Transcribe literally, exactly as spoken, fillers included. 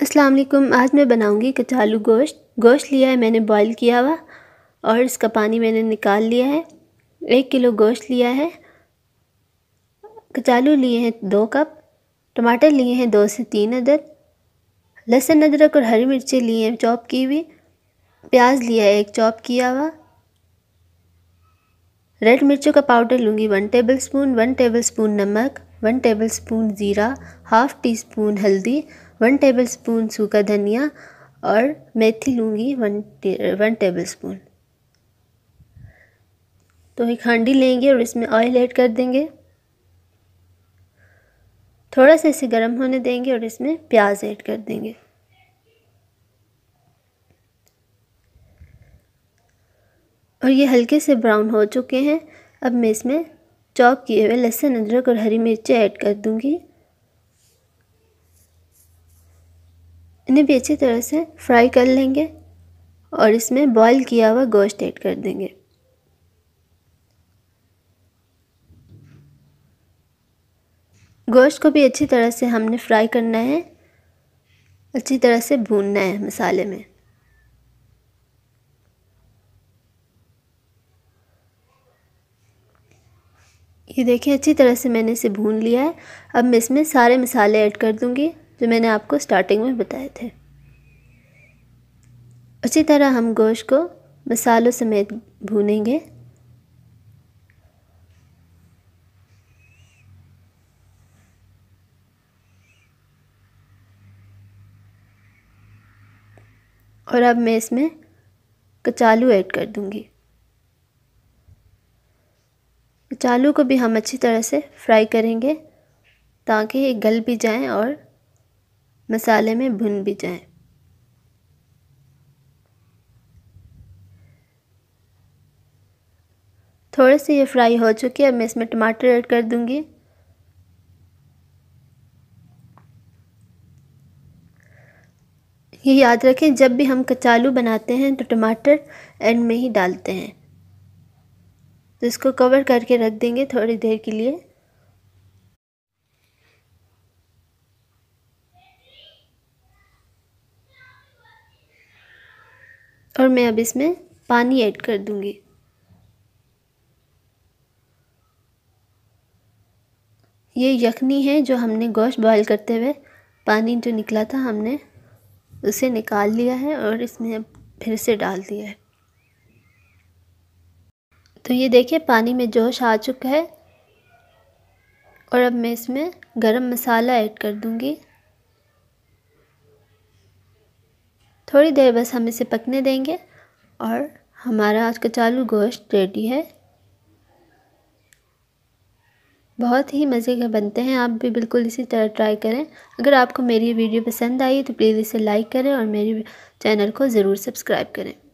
अस्सलाम वालेकुम। आज मैं बनाऊंगी कचालू गोश्त। गोश्त लिया है मैंने बॉईल किया हुआ और इसका पानी मैंने निकाल लिया है। एक किलो गोश्त लिया है। कचालू लिए हैं दो कप। टमाटर लिए हैं दो से तीन अदद। लहसुन अदरक और हरी मिर्चें लिए हैं चॉप की हुई। प्याज लिया है एक चॉप किया हुआ। रेड मिर्चों का पाउडर लूँगी one tablespoon. One tablespoon नमक, वन टेबल स्पून ज़ीरा, हाफ़ टी स्पून हल्दी, वन टेबल स्पून सूखा धनिया और मेथी लूँगी वन टे, वन टेबल स्पून। तो एक हांडी लेंगे और इसमें ऑयल ऐड कर देंगे। थोड़ा सा इसे गर्म होने देंगे और इसमें प्याज ऐड कर देंगे। और ये हल्के से ब्राउन हो चुके हैं। अब मैं इसमें चॉप किए हुए लहसुन अदरक और हरी मिर्चें ऐड कर दूंगी। इन्हें भी अच्छी तरह से फ्राई कर लेंगे और इसमें बॉईल किया हुआ गोश्त ऐड कर देंगे। गोश्त को भी अच्छी तरह से हमने फ्राई करना है, अच्छी तरह से भूनना है मसाले में। ये देखिए अच्छी तरह से मैंने इसे भून लिया है। अब मैं इसमें सारे मसाले ऐड कर दूंगी जो मैंने आपको स्टार्टिंग में बताए थे। अच्छी तरह हम गोश्त को मसालों समेत भूनेंगे। और अब मैं इसमें कचालू ऐड कर दूंगी। कचालू को भी हम अच्छी तरह से फ्राई करेंगे ताकि ये गल भी जाएं और मसाले में भुन भी जाएं। थोड़े से ये फ्राई हो चुके हैं। अब मैं इसमें टमाटर ऐड कर दूंगी। ये याद रखें जब भी हम कचालू बनाते हैं तो टमाटर एंड में ही डालते हैं। तो इसको कवर करके रख देंगे थोड़ी देर के लिए। और मैं अब इसमें पानी ऐड कर दूंगी। ये यखनी है जो हमने गोश्त बॉईल करते हुए पानी जो निकला था हमने उसे निकाल लिया है और इसमें अब फिर से डाल दिया है। तो ये देखिए पानी में जोश आ चुका है। और अब मैं इसमें गरम मसाला ऐड कर दूंगी। थोड़ी देर बस हम इसे पकने देंगे और हमारा आज कचालू गोश्त रेडी है। बहुत ही मज़े के बनते हैं। आप भी बिल्कुल इसी तरह ट्राई करें। अगर आपको मेरी वीडियो पसंद आई तो प्लीज़ इसे लाइक करें और मेरे चैनल को ज़रूर सब्सक्राइब करें।